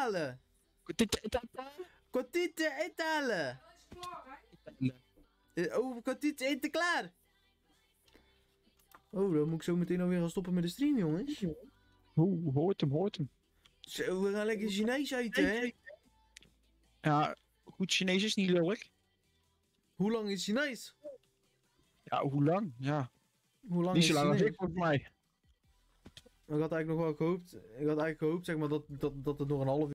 etalen. Kwartier etalen. Oh, kwartier eten klaar. Oh, dan moet ik zo meteen alweer gaan stoppen met de stream, jongens. Oeh, hoort hem. Zo, we gaan lekker Chinees eten, hè? Ja, goed Chinees is niet lullig. Hoe lang is Chinees? Ja, hoe lang? Ja, Hoe lang niet is zo lang als Chinees? ik volgens mij. Ik had eigenlijk nog wel gehoopt, zeg maar, dat het nog een half